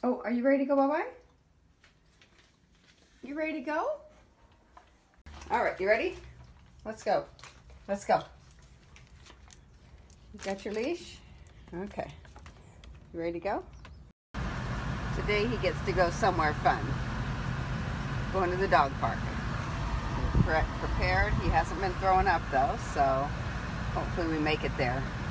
Oh, are you ready to go bye-bye? You ready to go? All right, you ready? Let's go. Let's go. You got your leash? Okay. You ready to go? Today he gets to go somewhere fun. Going to the dog park. Prepared. He hasn't been throwing up though, so hopefully we make it there.